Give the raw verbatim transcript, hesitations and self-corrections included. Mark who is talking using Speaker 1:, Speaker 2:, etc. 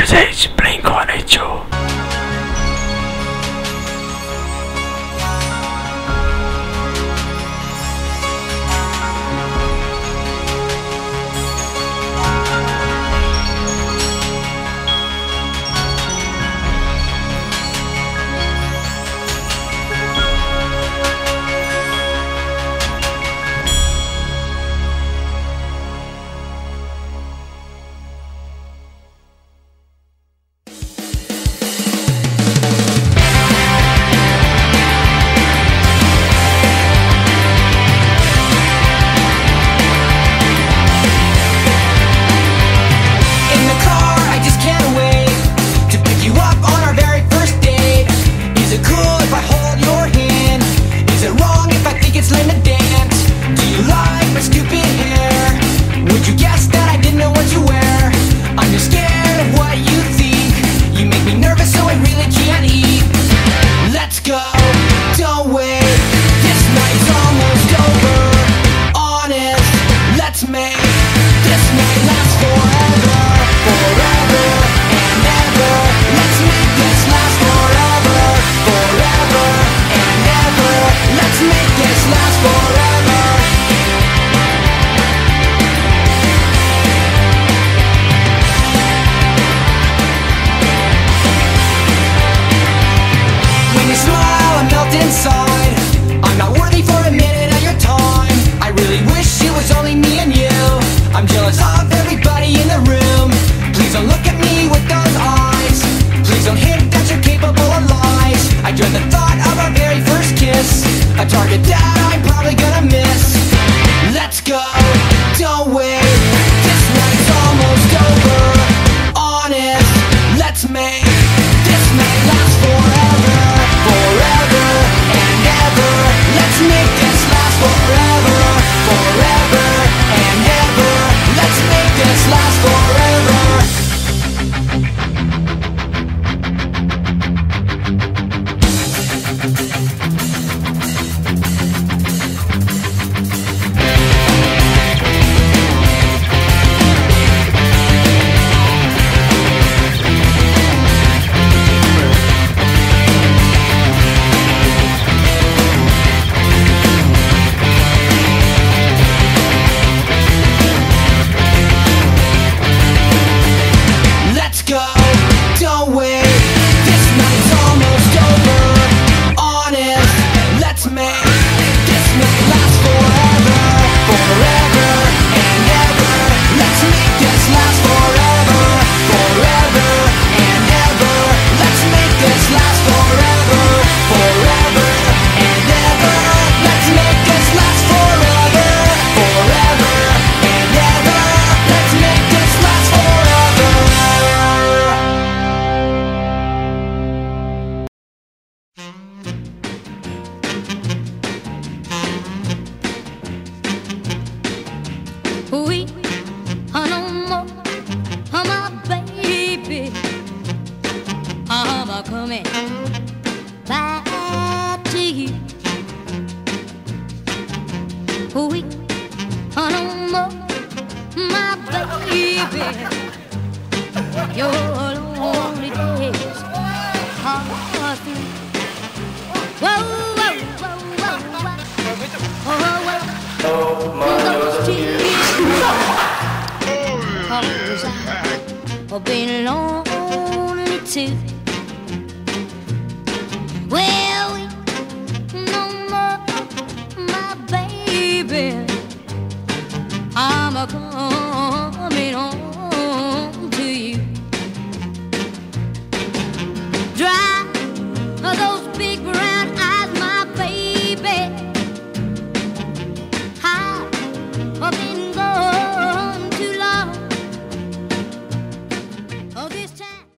Speaker 1: This is Blink one eighty-two.
Speaker 2: Inside, I'm not worthy for a minute of your time. I really wish it was only me and you. I'm jealous of everybody in the room. Please don't look at me with those eyes. Please don't hint that you're capable of lies. I dread the thought of our very first kiss, a target that I'm probably gonna miss. Let's go, don't wait, this night's almost over. Honest, let's make this night last forever. Forever and ever, let's make this last forever. Forever and ever, let's make this last forever.
Speaker 3: We are no more, oh my baby, I'm a coming back to you. We are no more, my baby, your lonely days are through. Whoa, whoa, whoa, whoa, whoa, oh, whoa.
Speaker 4: Oh, my
Speaker 3: Cause I've been lonely too. Well, we no more, my baby, I'm a coming home to you. Dry those big brown eyes, my baby. I've been gone too long. Oh, this time.